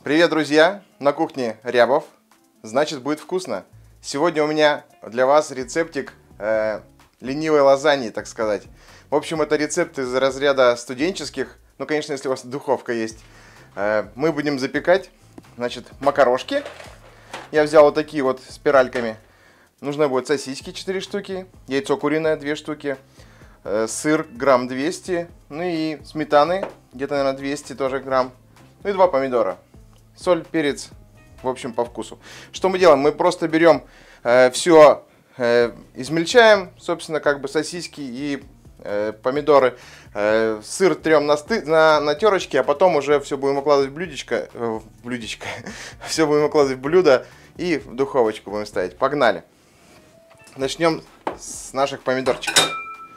Привет, друзья! На кухне Рябов. Значит, будет вкусно. Сегодня у меня для вас рецептик ленивой лазаньи, так сказать. В общем, это рецепт из разряда студенческих. Ну, конечно, если у вас духовка есть. Мы будем запекать, значит, макарошки. Я взял вот такие вот спиральками. Нужно будет сосиски 4 штуки, яйцо куриное 2 штуки, сыр грамм 200, ну и сметаны где-то, наверное, 200 тоже грамм, ну и 2 помидора. Соль, перец, в общем, по вкусу. Что мы делаем? Мы просто берем все, измельчаем, собственно, как бы сосиски и помидоры. Сыр трем на терочке, а потом уже все будем укладывать в блюдечко. Все будем укладывать в блюдо и в духовочку будем ставить. Погнали! Начнем с наших помидорчиков.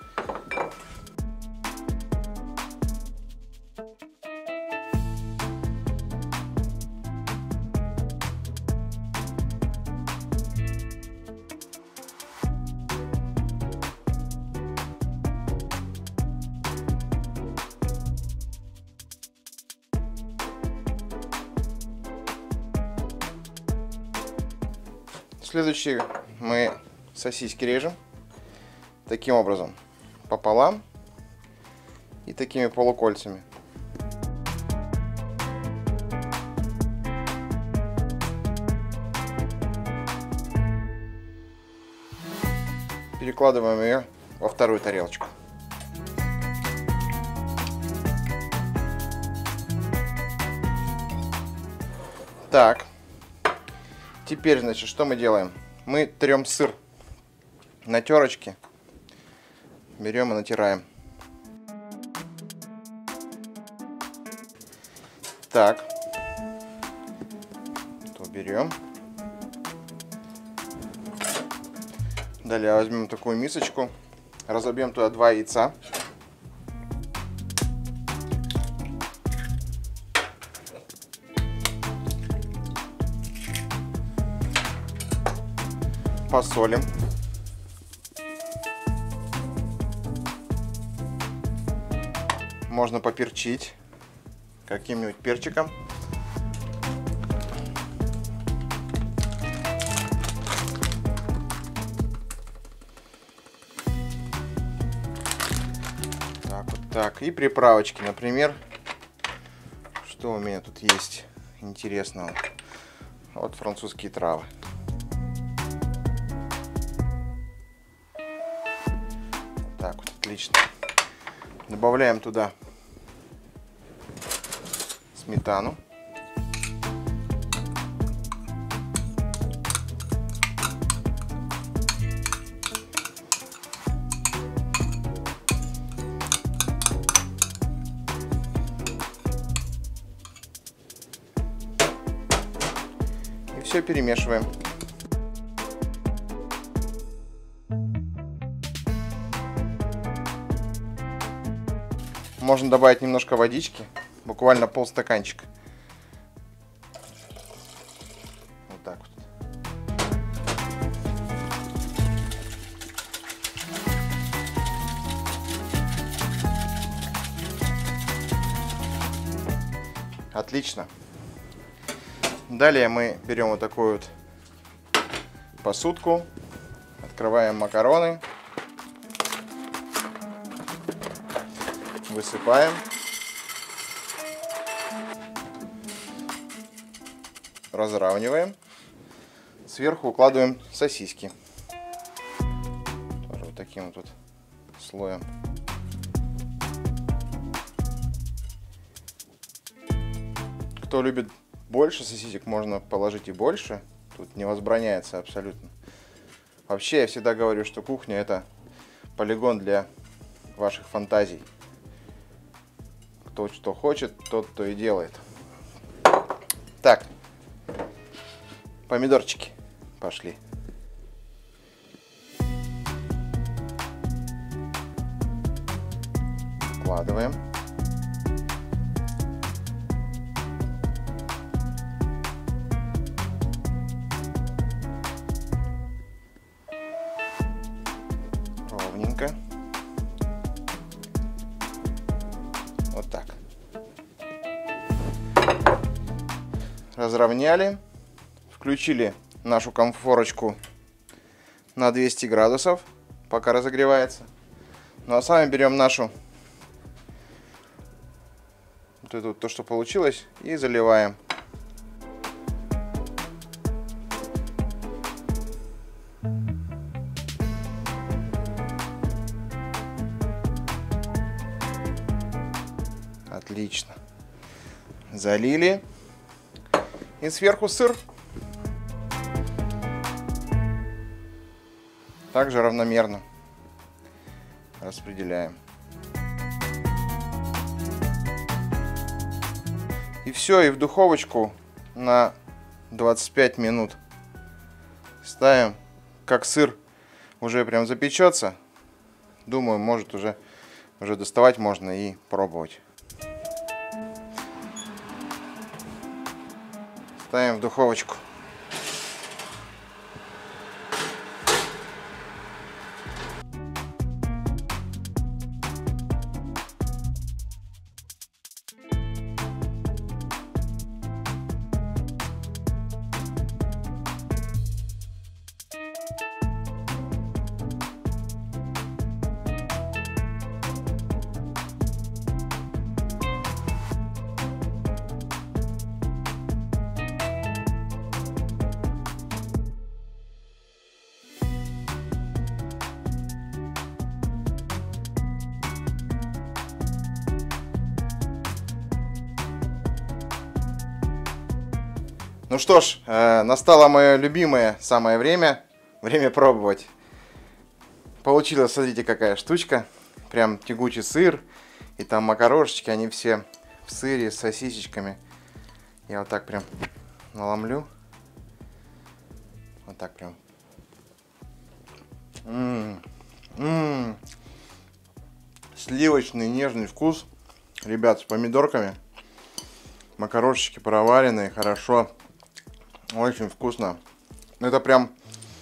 Следующий мы сосиски режем таким образом, пополам и такими полукольцами. Перекладываем ее во вторую тарелочку. Так. Теперь, значит, что мы делаем? Мы трем сыр на терочке. Берем и натираем. Так. То берем. Далее возьмем такую мисочку. Разобьем туда 2 яйца. Посолим. Можно поперчить каким-нибудь перчиком. Так, вот так. И приправочки, например. Что у меня тут есть интересного? Вот французские травы. Так вот, отлично. Добавляем туда сметану. И все перемешиваем. Можно добавить немножко водички, буквально полстаканчика. Вот так вот. Отлично. Далее мы берем вот такую вот посудку, открываем макароны. Высыпаем. Разравниваем. Сверху укладываем сосиски. Тоже вот таким вот слоем. Кто любит больше сосисек, можно положить и больше. Тут не возбраняется абсолютно. Вообще, я всегда говорю, что кухня — это полигон для ваших фантазий. Кто что хочет, тот то и делает. Так, помидорчики пошли. Вкладываем. Ровненько. Вот так. разровняли. Включили нашу конфорочку на 200 градусов, пока разогревается. Ну а сами берем нашу, вот это вот, то, что получилось, и заливаем. Отлично. Залили. И сверху сыр. Также равномерно распределяем. И все, и в духовочку на 25 минут ставим. Как сыр уже прям запечется, думаю, может уже доставать можно и пробовать. Ставим в духовочку. Ну что ж, настало мое любимое самое время пробовать. Получилось, смотрите, какая штучка. Прям тягучий сыр. И там макарошечки, они все в сыре с сосисечками. Я вот так прям наломлю. Вот так прям. Сливочный нежный вкус. Ребят, с помидорками. Макарошечки проваренные, хорошо. Очень вкусно. Это прям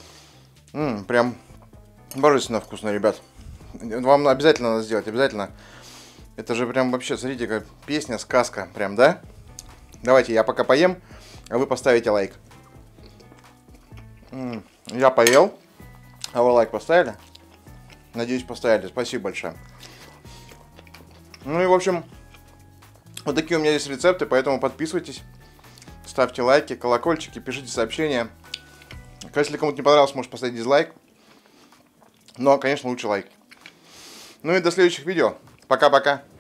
божественно вкусно, ребят. Вам обязательно надо сделать, обязательно. Это же прям вообще, смотрите, как песня, сказка, прям, да? Давайте, я пока поем, а вы поставите лайк. Я поел, а вы лайк поставили? Надеюсь, поставили. Спасибо большое. Ну и, в общем, вот такие у меня есть рецепты, поэтому подписывайтесь. Ставьте лайки, колокольчики, пишите сообщения. Если кому-то не понравилось, можете поставить дизлайк. Но, конечно, лучше лайк. Ну и до следующих видео. Пока-пока.